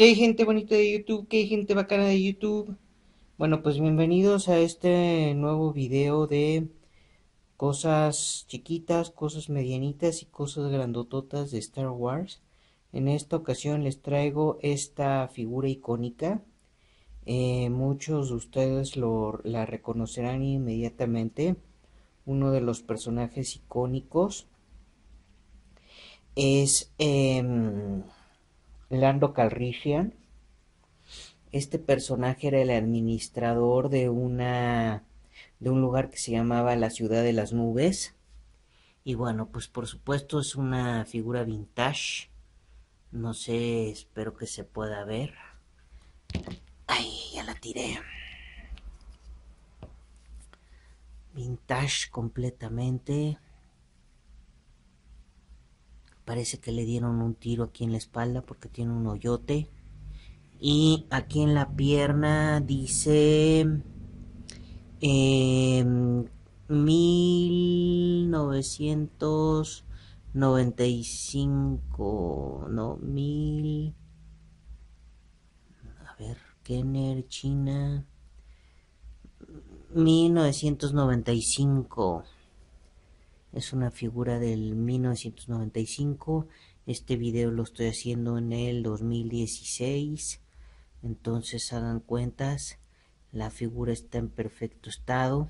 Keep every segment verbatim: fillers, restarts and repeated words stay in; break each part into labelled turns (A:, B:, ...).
A: ¿Qué hay, gente bonita de YouTube? ¿Qué hay, gente bacana de YouTube? Bueno, pues bienvenidos a este nuevo video de cosas chiquitas, cosas medianitas y cosas grandototas de Star Wars. En esta ocasión les traigo esta figura icónica. Eh, muchos de ustedes lo, la reconocerán inmediatamente. Uno de los personajes icónicos es eh, Lando Calrissian. Este personaje era el administrador de una de un lugar que se llamaba la Ciudad de las Nubes. Y bueno, pues por supuesto es una figura vintage. No sé, espero que se pueda ver. Ay, ya la tiré. Vintage completamente. Parece que le dieron un tiro aquí en la espalda porque tiene un hoyote. Y aquí en la pierna dice Eh, mil novecientos noventa y cinco, no, mil, a ver, Kenner, China, mil novecientos noventa y cinco, es una figura del mil novecientos noventa y cinco. Este video lo estoy haciendo en el dos mil dieciséis, entonces hagan cuentas, la figura está en perfecto estado.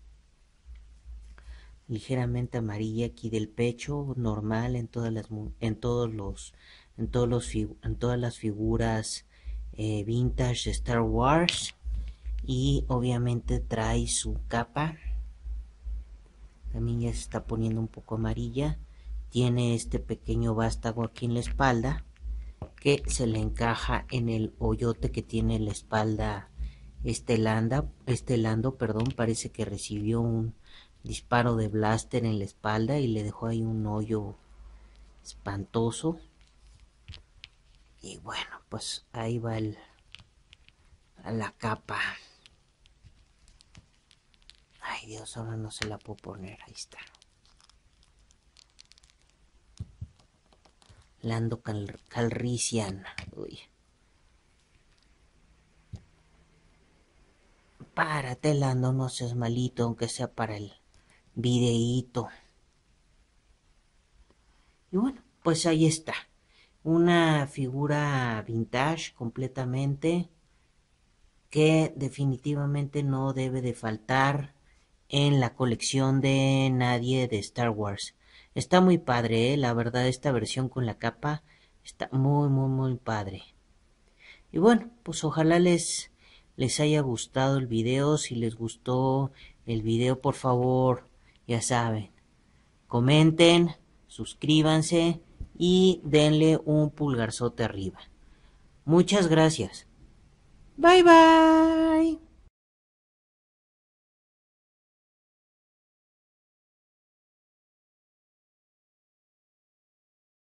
A: Ligeramente amarilla aquí del pecho, normal en todas las en todos los en todos los en todas las figuras eh, vintage de Star Wars. Y obviamente trae su capa, también ya se está poniendo un poco amarilla. Tiene este pequeño vástago aquí en la espalda que se le encaja en el hoyote que tiene la espalda. Este Landa, este Lando, perdón, parece que recibió un disparo de blaster en la espalda y le dejó ahí un hoyo espantoso. Y bueno, pues ahí va el, a la capa. Ay Dios, ahora no se la puedo poner, ahí está. Lando Cal Calrissian. Uy. Párate, Lando, no seas malito, aunque sea para el videíto. Y bueno, pues ahí está. Una figura vintage completamente que definitivamente no debe de faltar en la colección de nadie de Star Wars. Está muy padre, ¿eh? La verdad, esta versión con la capa está muy, muy, muy padre. Y bueno, pues ojalá les, les haya gustado el video. Si les gustó el video, por favor, ya saben, comenten, suscríbanse y denle un pulgarzote arriba. Muchas gracias. Bye bye.